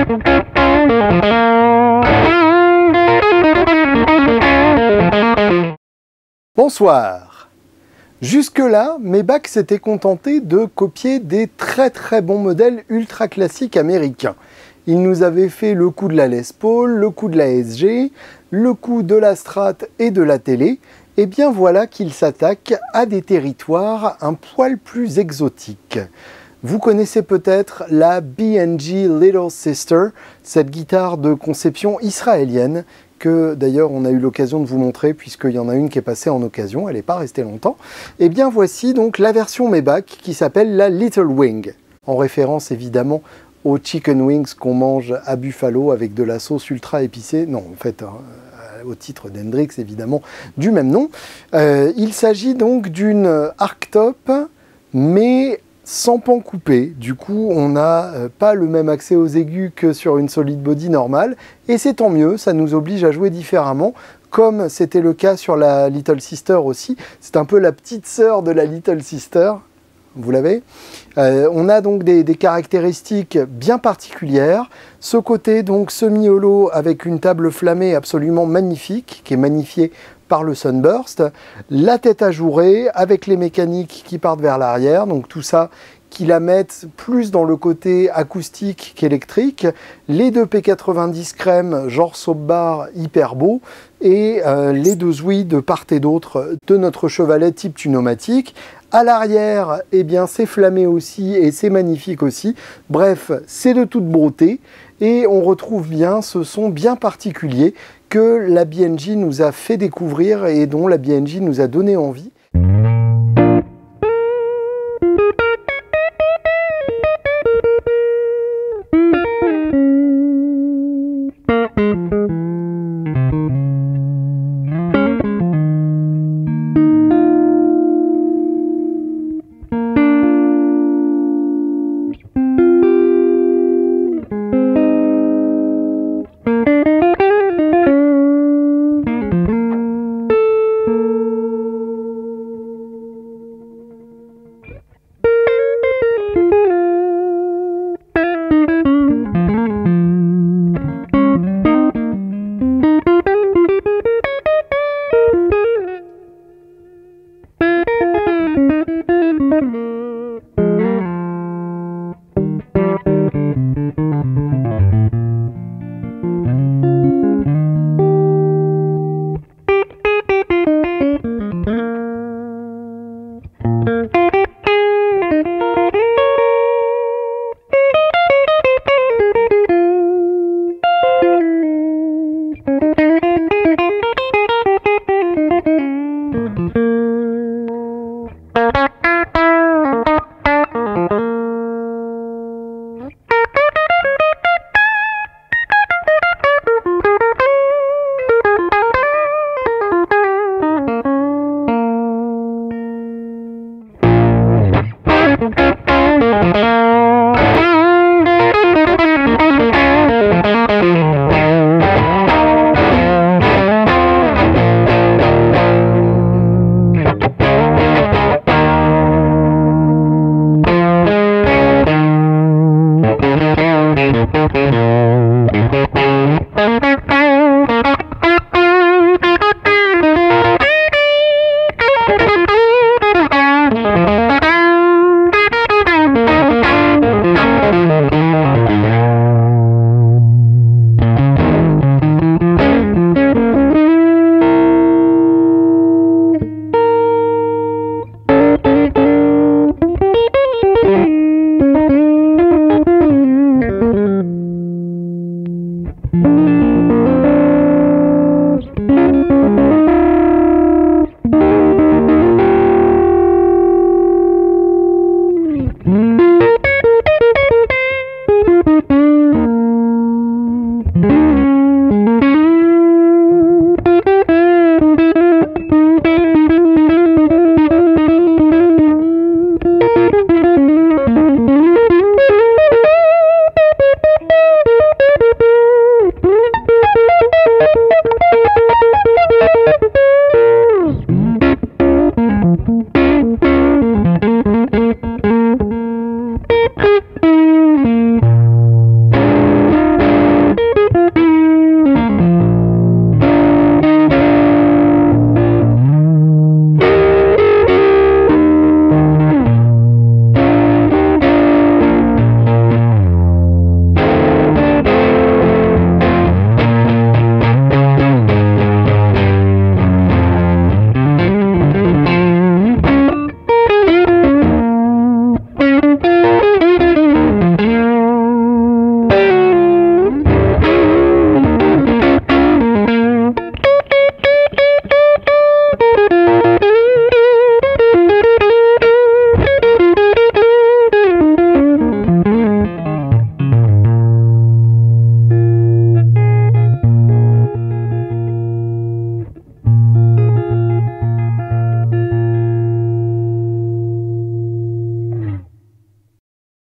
Bonsoir. Jusque-là, Maybach s'était contenté de copier des très bons modèles ultra classiques américains. Il nous avait fait le coup de la Les Paul, le coup de la SG, le coup de la Strat et de la télé. Et bien voilà qu'il s'attaque à des territoires un poil plus exotiques. Vous connaissez peut-être la B&G Little Sister, cette guitare de conception israélienne que d'ailleurs on a eu l'occasion de vous montrer puisqu'il y en a une qui est passée en occasion, elle n'est pas restée longtemps. Et bien voici donc la version Maybach qui s'appelle la Little Wing, en référence évidemment aux chicken wings qu'on mange à Buffalo avec de la sauce ultra épicée, non en fait au titre d'Hendrix évidemment du même nom. Il s'agit donc d'une archtop mais sans pan coupé, du coup on n'a pas le même accès aux aigus que sur une solid body normale, et c'est tant mieux, ça nous oblige à jouer différemment, comme c'était le cas sur la Little Sister aussi, c'est un peu la petite sœur de la Little Sister, vous l'avez. On a donc des caractéristiques bien particulières, ce côté donc semi-holo avec une table flammée absolument magnifique, qui est magnifiée par le Sunburst, la tête ajourée avec les mécaniques qui partent vers l'arrière, donc tout ça qui la mettent plus dans le côté acoustique qu'électrique, les deux P90 crème genre soap bar hyper beau, et les deux ouïes de part et d'autre de notre chevalet type tunomatique. À l'arrière, eh bien c'est flammé aussi et c'est magnifique aussi. Bref, c'est de toute beauté et on retrouve bien ce son bien particulier que la B&G nous a fait découvrir et dont la B&G nous a donné envie.